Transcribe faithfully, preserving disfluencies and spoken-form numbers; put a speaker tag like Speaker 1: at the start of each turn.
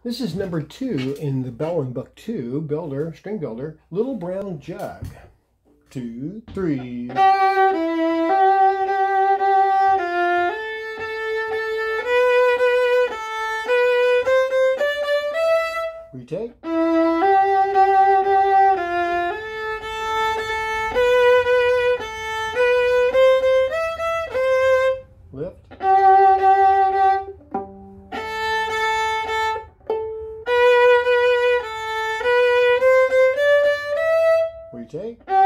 Speaker 1: This is number two in the Belwin Book two, Builder, String Builder, Little Brown Jug. Two, three. Retake. Lift. Retake.